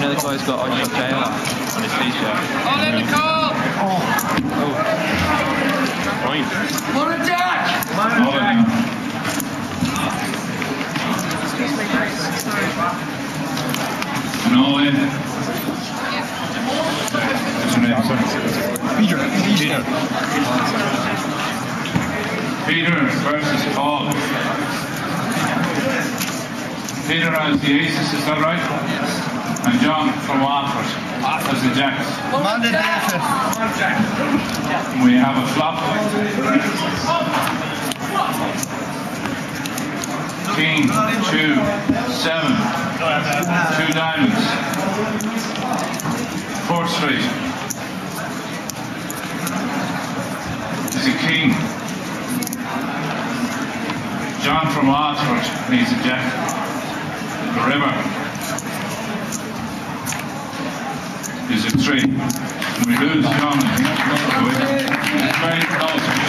know the guy's got I Shot Jail on his t-shirt. Oh, let me call! Oh. Right. Morning, Jack! No way. Peter versus Paul. Peter has the aces, is that right? And John from Watford has the jacks. We have a flop. King, 2, 7, 2 diamonds. 4th straight. It's a king. John from Watford needs a jack. The river is a 3. And we lose John. It's very close.